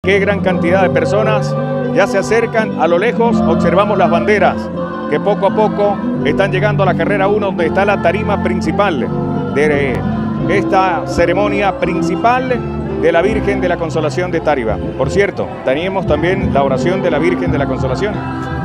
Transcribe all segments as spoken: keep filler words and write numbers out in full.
Qué gran cantidad de personas ya se acercan. A lo lejos observamos las banderas que poco a poco están llegando a la carrera uno, donde está la tarima principal de esta ceremonia principal de la Virgen de la Consolación de Táriba. Por cierto, teníamos también la oración de la Virgen de la Consolación.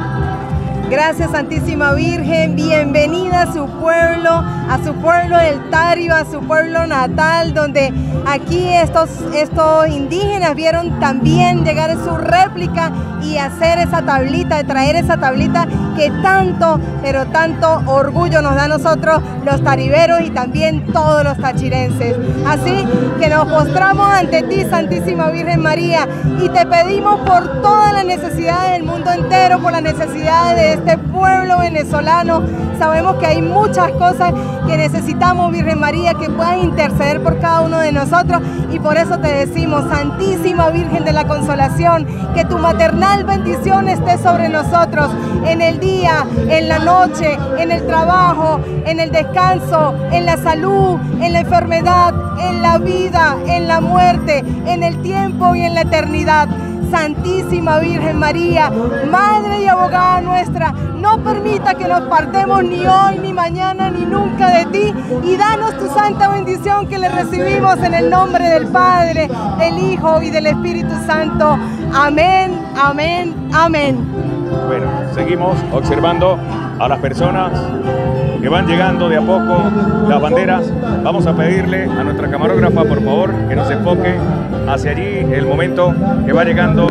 Gracias, Santísima Virgen, bienvenida a su pueblo, a su pueblo del Táriba, a su pueblo natal, donde aquí estos, estos indígenas vieron también llegar su réplica y hacer esa tablita, de traer esa tablita que tanto, pero tanto orgullo nos da a nosotros los tariberos y también todos los tachirenses. Así que nos postramos ante ti, Santísima Virgen María, y te pedimos por todas las necesidades del mundo entero, por las necesidades de este pueblo venezolano. Sabemos que hay muchas cosas que necesitamos, Virgen María, que puedan interceder por cada uno de nosotros, y por eso te decimos, Santísima Virgen de la Consolación, que tu maternal bendición esté sobre nosotros en el día, en la noche, en el trabajo, en el descanso, en la salud, en la enfermedad, en la vida, en la muerte, en el tiempo y en la eternidad. Santísima Virgen María, Madre y Abogada nuestra, no permita que nos partemos ni hoy, ni mañana, ni nunca de ti, y danos tu santa bendición que le recibimos en el nombre del Padre, del Hijo y del Espíritu Santo. Amén, amén, amén. Bueno, seguimos observando a las personas que van llegando de a poco las banderas. Vamos a pedirle a nuestra camarógrafa, por favor, que nos enfoque hacia allí el momento que va llegando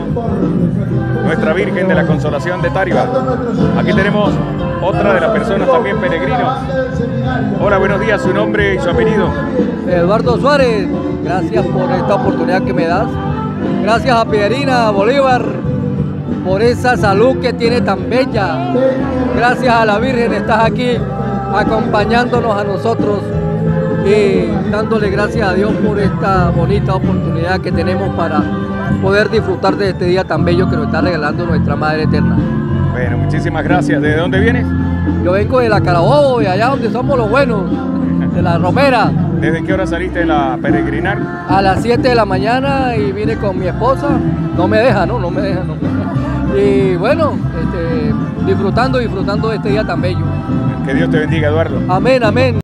nuestra Virgen de la Consolación de Táriba. Aquí tenemos otra de las personas también peregrinos. Hola, buenos días, su nombre y su apellido. Eduardo Suárez, gracias por esta oportunidad que me das. Gracias a Pierina Bolívar por esa salud que tiene tan bella. Gracias a la Virgen, estás aquí acompañándonos a nosotros y dándole gracias a Dios por esta bonita oportunidad que tenemos para poder disfrutar de este día tan bello que nos está regalando nuestra Madre Eterna. Bueno, muchísimas gracias. ¿De dónde vienes? Yo vengo de la Carabobo, de allá donde somos los buenos, de la Romera. ¿Desde qué hora saliste a peregrinar? A las siete de la mañana y vine con mi esposa. No me deja, no, no me deja, no. Y bueno, este, disfrutando, disfrutando de este día tan bello. Que Dios te bendiga, Eduardo. Amén, amén.